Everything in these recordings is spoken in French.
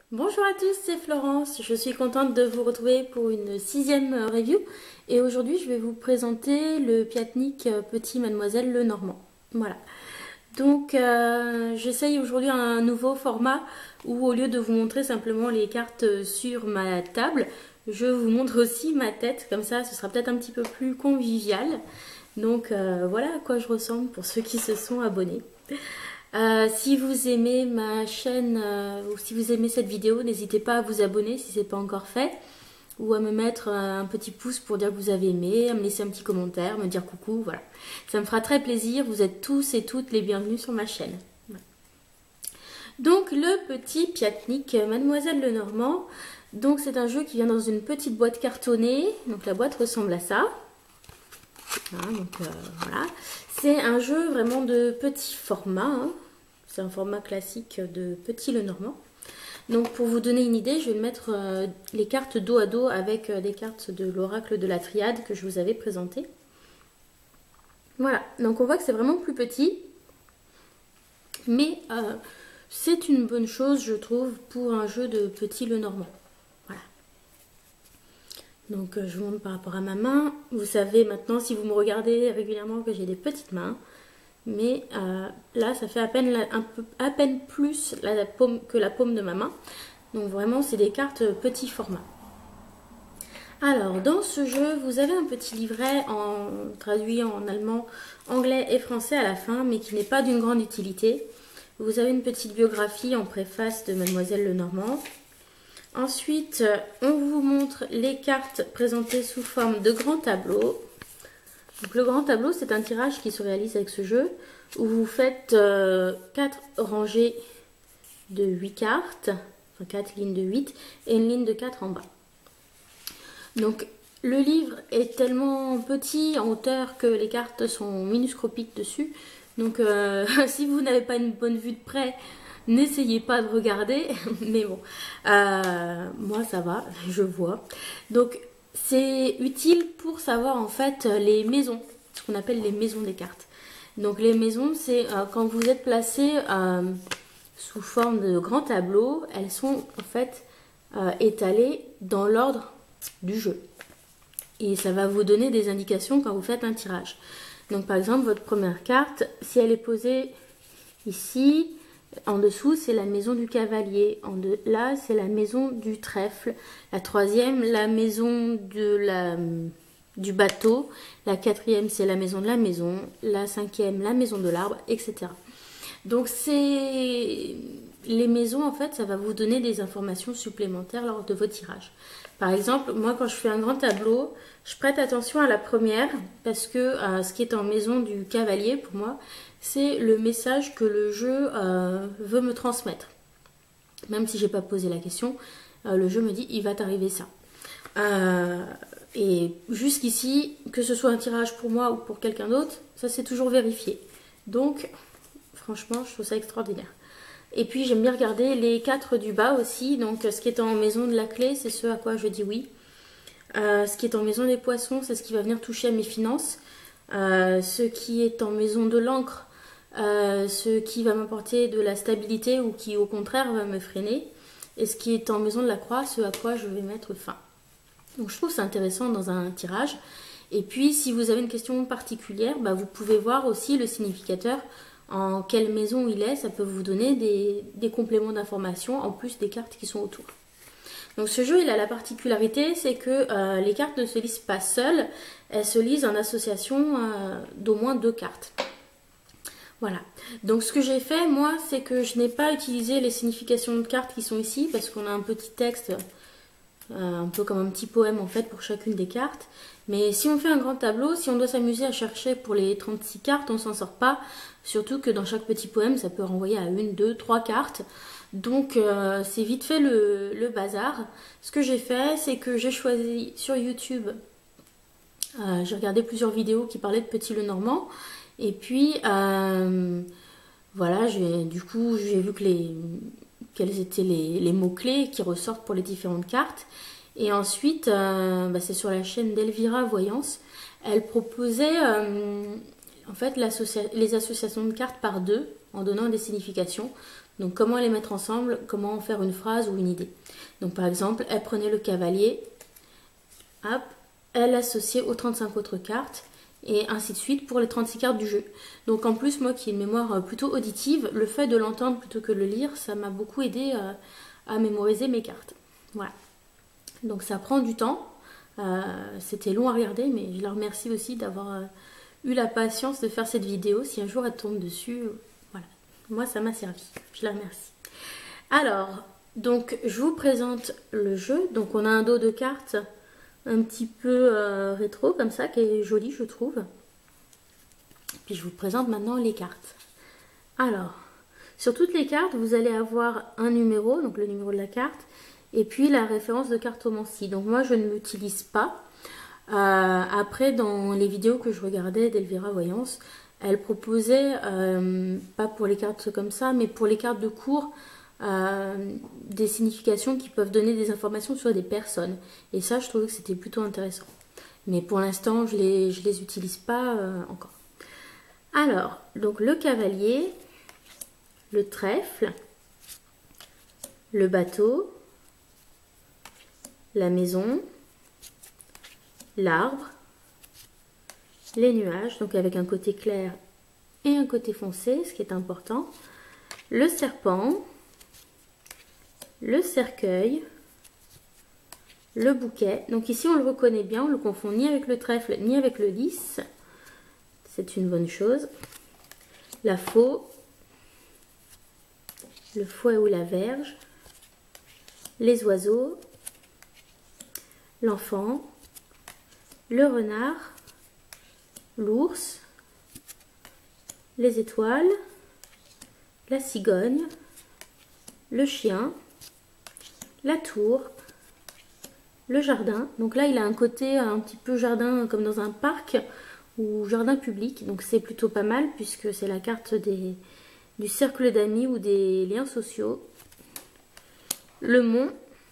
Bonjour à tous, c'est Florence. Je suis contente de vous retrouver pour une 6e review. Et aujourd'hui, je vais vous présenter le Piatnik Petit Mademoiselle Lenormand. Voilà. Donc, j'essaye aujourd'hui un nouveau format où au lieu de vous montrer simplement les cartes sur ma table, je vous montre aussi ma tête. Comme ça, ce sera peut-être un petit peu plus convivial. Donc, voilà à quoi je ressemble pour ceux qui se sont abonnés. Si vous aimez ma chaîne ou si vous aimez cette vidéo, n'hésitez pas à vous abonner si ce n'est pas encore fait ou à me mettre un petit pouce pour dire que vous avez aimé, à me laisser un petit commentaire, me dire coucou, voilà. Ça me fera très plaisir, vous êtes tous et toutes les bienvenus sur ma chaîne. Voilà. Donc le petit Piatnik Mademoiselle Lenormand, donc c'est un jeu qui vient dans une petite boîte cartonnée, donc la boîte ressemble à ça. Voilà. C'est un jeu vraiment de petit format, hein. C'est un format classique de Petit Lenormand. Donc pour vous donner une idée, je vais mettre les cartes dos à dos avec les cartes de l'oracle de la triade que je vous avais présenté. Voilà, donc on voit que c'est vraiment plus petit, mais c'est une bonne chose je trouve pour un jeu de Petit Lenormand. Voilà. Donc je vous montre par rapport à ma main. Vous savez maintenant, si vous me regardez régulièrement, que j'ai des petites mains. Mais là, ça fait à peine plus que la paume de ma main. Donc vraiment, c'est des cartes petit format. Alors, dans ce jeu, vous avez un petit livret traduit en allemand, anglais et français à la fin, mais qui n'est pas d'une grande utilité. Vous avez une petite biographie en préface de Mademoiselle Lenormand. Ensuite, on vous montre les cartes présentées sous forme de grand tableau. Donc, le grand tableau, c'est un tirage qui se réalise avec ce jeu où vous faites 4 rangées de 8 cartes, enfin 4 lignes de 8 et une ligne de 4 en bas. Donc le livre est tellement petit en hauteur que les cartes sont minuscopiques dessus. Donc si vous n'avez pas une bonne vue de près, n'essayez pas de regarder. Mais bon, moi ça va, je vois. Donc c'est utile pour savoir en fait les maisons, ce qu'on appelle les maisons des cartes. Donc les maisons, c'est quand vous êtes placé sous forme de grand tableau, elles sont en fait étalées dans l'ordre du jeu. Et ça va vous donner des indications quand vous faites un tirage. Donc par exemple, votre première carte, si elle est posée ici, en dessous, c'est la maison du cavalier. Là, c'est la maison du trèfle. La troisième, la maison du bateau. La quatrième, c'est la maison de la maison. La cinquième, la maison de l'arbre, etc. Donc, les maisons, en fait, ça va vous donner des informations supplémentaires lors de vos tirages. Par exemple, moi, quand je fais un grand tableau, je prête attention à la première parce que ce qui est en maison du cavalier, pour moi, c'est le message que le jeu veut me transmettre. Même si je n'ai pas posé la question, le jeu me dit il va t'arriver ça. Et jusqu'ici, que ce soit un tirage pour moi ou pour quelqu'un d'autre, ça c'est toujours vérifié. Donc, franchement, je trouve ça extraordinaire. Et puis j'aime bien regarder les 4 du bas aussi. Donc ce qui est en maison de la clé, c'est ce à quoi je dis oui. Ce qui est en maison des poissons, c'est ce qui va venir toucher à mes finances. Ce qui est en maison de l'encre, ce qui va m'apporter de la stabilité ou qui au contraire va me freiner. Et ce qui est en maison de la croix, ce à quoi je vais mettre fin. Donc je trouve ça intéressant dans un tirage. Et puis si vous avez une question particulière, vous pouvez voir aussi le significateur, en quelle maison il est. Ça peut vous donner des compléments d'information en plus des cartes qui sont autour. Donc ce jeu, il a la particularité, c'est que les cartes ne se lisent pas seules, elles se lisent en association d'au moins 2 cartes. Voilà. Donc ce que j'ai fait, moi, c'est que je n'ai pas utilisé les significations de cartes qui sont ici, parce qu'on a un petit texte, un peu comme un petit poème en fait pour chacune des cartes. Mais si on fait un grand tableau, si on doit s'amuser à chercher pour les 36 cartes, on s'en sort pas. Surtout que dans chaque petit poème, ça peut renvoyer à 1, 2, 3 cartes. Donc c'est vite fait le bazar. Ce que j'ai fait, c'est que j'ai choisi sur YouTube, j'ai regardé plusieurs vidéos qui parlaient de Petit Lenormand. Et puis voilà, du coup j'ai vu quels étaient les mots-clés qui ressortent pour les différentes cartes. Et ensuite, c'est sur la chaîne d'Elvira Voyance. Elle proposait en fait les associations de cartes par 2 en donnant des significations. Donc comment les mettre ensemble, comment en faire une phrase ou une idée. Donc par exemple, elle prenait le cavalier, hop, elle l'associait aux 35 autres cartes, et ainsi de suite pour les 36 cartes du jeu. Donc en plus, moi qui ai une mémoire plutôt auditive, le fait de l'entendre plutôt que de le lire, ça m'a beaucoup aidé à mémoriser mes cartes. Voilà. Donc ça prend du temps, c'était long à regarder, mais je la remercie aussi d'avoir eu la patience de faire cette vidéo. Si un jour elle tombe dessus, voilà, moi ça m'a servi, je la remercie. Alors, donc je vous présente le jeu. Donc on a un dos de cartes un petit peu rétro comme ça, qui est joli je trouve. Puis je vous présente maintenant les cartes. Alors, sur toutes les cartes, vous allez avoir un numéro, donc le numéro de la carte, et puis la référence de cartomancie. Donc moi je ne l'utilise pas. Après, dans les vidéos que je regardais d'Elvira Voyance, elle proposait, pas pour les cartes comme ça, mais pour les cartes de cours, des significations qui peuvent donner des informations sur des personnes. Et ça, je trouvais que c'était plutôt intéressant. Mais pour l'instant, je les utilise pas encore. Alors, donc le cavalier, le trèfle, le bateau, la maison, l'arbre, les nuages, donc avec un côté clair et un côté foncé, ce qui est important, le serpent, le cercueil, le bouquet. Donc ici on le reconnaît bien, on ne le confond ni avec le trèfle ni avec le lys, c'est une bonne chose. La faux, le fouet ou la verge, les oiseaux, l'enfant, le renard, l'ours, les étoiles, la cigogne, le chien, la tour, le jardin. Donc là, il a un côté un petit peu jardin comme dans un parc ou jardin public. Donc c'est plutôt pas mal puisque c'est la carte du cercle d'amis ou des liens sociaux. Le mont,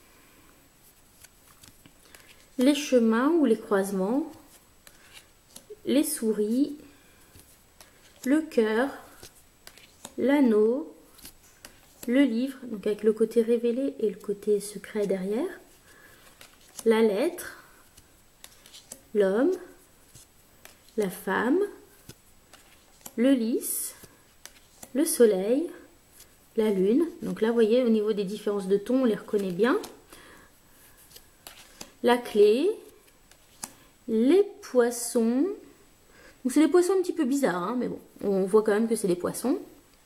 les chemins ou les croisements, les souris, le cœur, l'anneau, le livre, donc avec le côté révélé et le côté secret derrière, la lettre, l'homme, la femme, le lys, le soleil, la lune. Donc là, vous voyez, au niveau des différences de tons, on les reconnaît bien. La clé, les poissons. Donc c'est des poissons un petit peu bizarres, hein, mais bon, on voit quand même que c'est des poissons.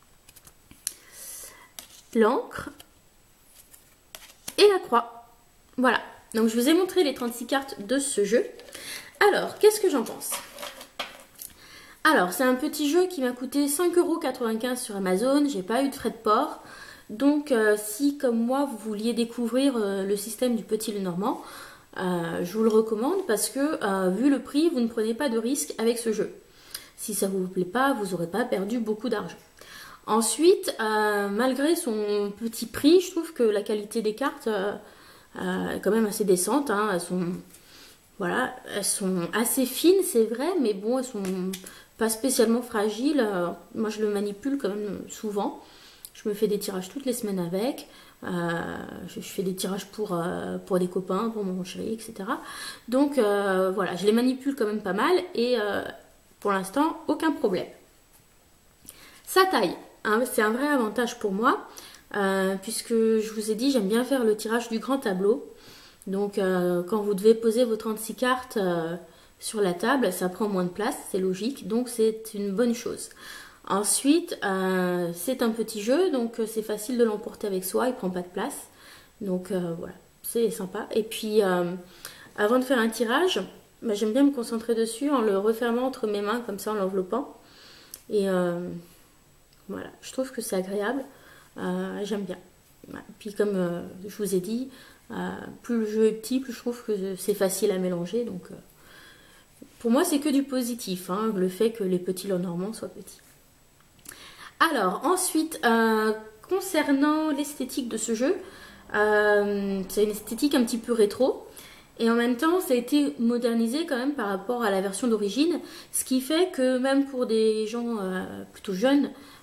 L'encre et la croix. Voilà, donc je vous ai montré les 36 cartes de ce jeu. Alors, qu'est-ce que j'en pense? Alors, c'est un petit jeu qui m'a coûté 5,95 € sur Amazon. J'ai pas eu de frais de port. Donc, si comme moi, vous vouliez découvrir le système du Petit Lenormand, je vous le recommande parce que, vu le prix, vous ne prenez pas de risque avec ce jeu. Si ça ne vous plaît pas, vous n'aurez pas perdu beaucoup d'argent. Ensuite, malgré son petit prix, je trouve que la qualité des cartes est quand même assez décente. Hein. Voilà, elles sont assez fines, c'est vrai, mais bon, elles sont pas spécialement fragiles. Moi, je le manipule quand même souvent. Je me fais des tirages toutes les semaines avec. Je fais des tirages pour des copains, pour mon chéri, etc. Donc, voilà, je les manipule quand même pas mal et pour l'instant, aucun problème. Sa taille, hein, c'est un vrai avantage pour moi puisque je vous ai dit, j'aime bien faire le tirage du grand tableau. Donc, quand vous devez poser vos 36 cartes sur la table, ça prend moins de place, c'est logique, donc c'est une bonne chose. Ensuite, c'est un petit jeu, donc c'est facile de l'emporter avec soi, il ne prend pas de place. Donc voilà, c'est sympa. Et puis, avant de faire un tirage, bah, j'aime bien me concentrer dessus en le refermant entre mes mains, comme ça, en l'enveloppant. Et voilà, je trouve que c'est agréable, j'aime bien. Puis comme je vous ai dit, plus le jeu est petit, plus je trouve que c'est facile à mélanger. Donc pour moi, c'est que du positif, hein, le fait que les petits Lenormand soient petits. Alors ensuite, concernant l'esthétique de ce jeu, c'est une esthétique un petit peu rétro. Et en même temps, ça a été modernisé quand même par rapport à la version d'origine. Ce qui fait que même pour des gens plutôt jeunes,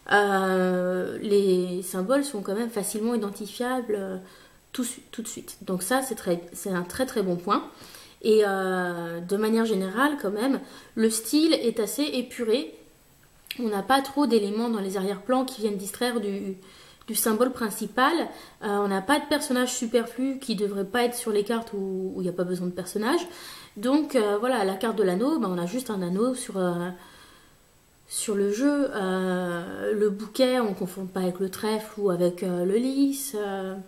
les symboles sont quand même facilement identifiables tout de suite. Donc ça, c'est un très très bon point. Et de manière générale, quand même, le style est assez épuré. On n'a pas trop d'éléments dans les arrière-plans qui viennent distraire du symbole principal. On n'a pas de personnages superflus qui ne devraient pas être sur les cartes où il n'y a pas besoin de personnages. Donc voilà, la carte de l'anneau, on a juste un anneau sur le jeu. Le bouquet, on ne confond pas avec le trèfle ou avec le lys.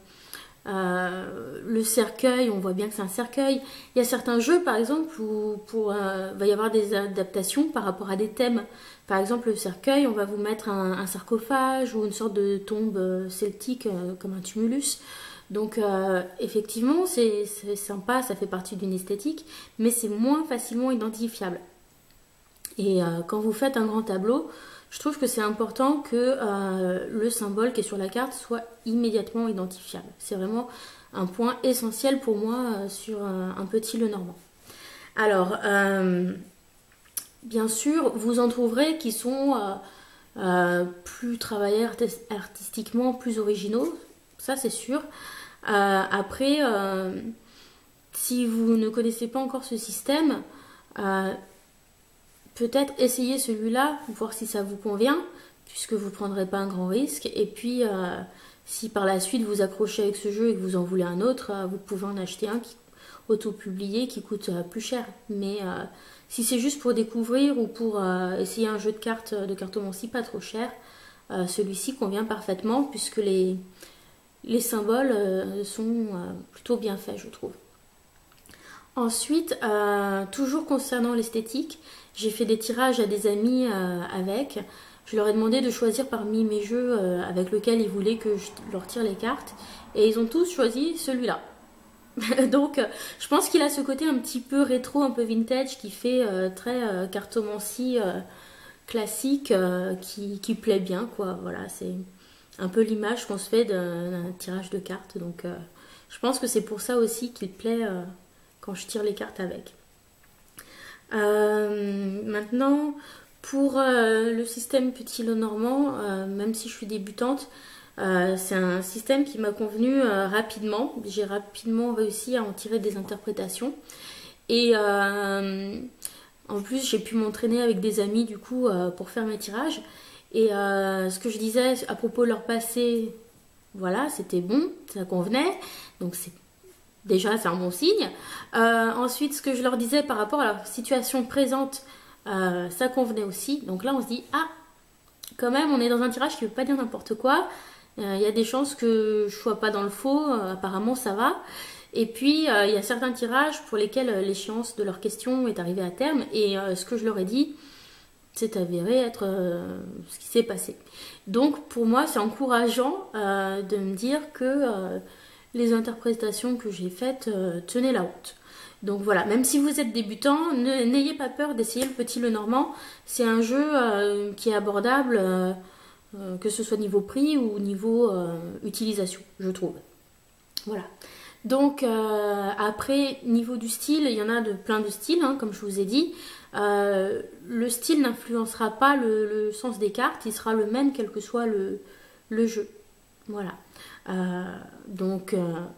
Le cercueil, on voit bien que c'est un cercueil. Il y a certains jeux, par exemple, où va y avoir des adaptations par rapport à des thèmes. Par exemple, le cercueil, on va vous mettre un sarcophage ou une sorte de tombe celtique comme un tumulus. Donc, effectivement, c'est sympa, ça fait partie d'une esthétique, mais c'est moins facilement identifiable. Et quand vous faites un grand tableau, je trouve que c'est important que le symbole qui est sur la carte soit immédiatement identifiable. C'est vraiment un point essentiel pour moi sur un petit Lenormand. Alors, bien sûr, vous en trouverez qui sont plus travaillés artistiquement, plus originaux, ça c'est sûr. Après, si vous ne connaissez pas encore ce système, peut-être essayer celui-là, voir si ça vous convient, puisque vous ne prendrez pas un grand risque. Et puis, si par la suite vous accrochez avec ce jeu et que vous en voulez un autre, vous pouvez en acheter un qui auto-publié qui coûte plus cher. Mais si c'est juste pour découvrir ou pour essayer un jeu de cartomancie pas trop cher, celui-ci convient parfaitement, puisque les symboles sont plutôt bien faits, je trouve. Ensuite, toujours concernant l'esthétique, j'ai fait des tirages à des amis avec. Je leur ai demandé de choisir parmi mes jeux avec lesquels ils voulaient que je leur tire les cartes. Et ils ont tous choisi celui-là. Donc, je pense qu'il a ce côté un petit peu rétro, un peu vintage, qui fait très cartomancie classique, qui plaît bien, quoi. Voilà, c'est un peu l'image qu'on se fait d'un tirage de cartes. Donc, je pense que c'est pour ça aussi qu'il plaît quand je tire les cartes avec. Maintenant, pour le système Petit Lenormand, même si je suis débutante, c'est un système qui m'a convenu rapidement. J'ai rapidement réussi à en tirer des interprétations. Et en plus, j'ai pu m'entraîner avec des amis du coup pour faire mes tirages. Et ce que je disais à propos de leur passé, voilà, c'était bon, ça convenait. Donc déjà, c'est un bon signe. Ensuite, ce que je leur disais par rapport à leur situation présente, ça convenait aussi. Donc là, on se dit, ah, quand même, on est dans un tirage qui ne veut pas dire n'importe quoi. Il y a des chances que je ne sois pas dans le faux. Apparemment, ça va. Et puis, il y a certains tirages pour lesquels l'échéance de leur question est arrivée à terme. Et ce que je leur ai dit, c'est avéré être ce qui s'est passé. Donc, pour moi, c'est encourageant de me dire que les interprétations que j'ai faites tenaient la route. Donc voilà, même si vous êtes débutant, n'ayez pas peur d'essayer le Petit Lenormand. C'est un jeu qui est abordable, que ce soit niveau prix ou niveau utilisation, je trouve. Voilà. Donc après, niveau du style, il y en a plein de styles, hein, comme je vous ai dit. Le style n'influencera pas le sens des cartes, il sera le même quel que soit le jeu. Voilà. Donc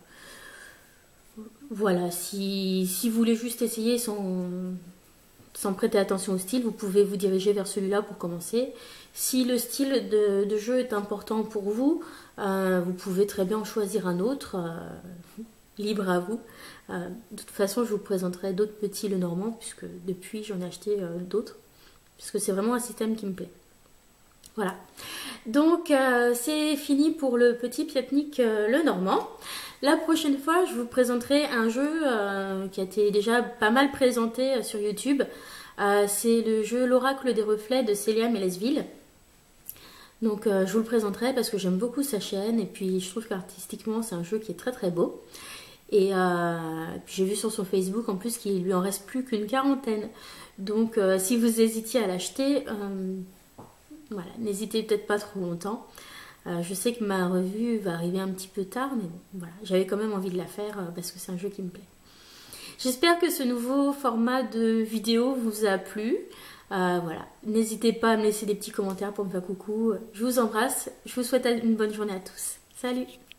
voilà, si vous voulez juste essayer sans prêter attention au style, vous pouvez vous diriger vers celui-là pour commencer. Si le style de jeu est important pour vous, vous pouvez très bien en choisir un autre, libre à vous. De toute façon, je vous présenterai d'autres petits Lenormand, puisque depuis j'en ai acheté d'autres, puisque c'est vraiment un système qui me plaît. Voilà. Donc c'est fini pour le petit Piatnik Lenormand. La prochaine fois, je vous présenterai un jeu qui a été déjà pas mal présenté sur YouTube. C'est le jeu L'Oracle des Reflets de Célia Mélesville. Donc je vous le présenterai parce que j'aime beaucoup sa chaîne et puis je trouve qu'artistiquement c'est un jeu qui est très très beau. Et puis j'ai vu sur son Facebook en plus qu'il lui en reste plus qu'une quarantaine. Donc si vous hésitiez à l'acheter, voilà, n'hésitez peut-être pas trop longtemps. Je sais que ma revue va arriver un petit peu tard, mais bon, voilà, j'avais quand même envie de la faire parce que c'est un jeu qui me plaît. J'espère que ce nouveau format de vidéo vous a plu. Voilà, n'hésitez pas à me laisser des petits commentaires pour me faire coucou. Je vous embrasse, je vous souhaite une bonne journée à tous. Salut!